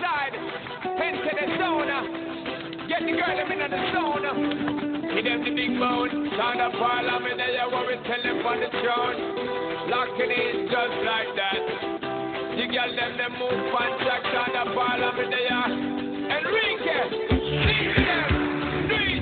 side. Enter the zone. Get the girl them in the zone. Give them the big bone. Sound of parliament, they are what we tell them on the throne. Locking in just like that. The girl them move on track. Sound of parliament, they are. Enrique, sing them. Do it.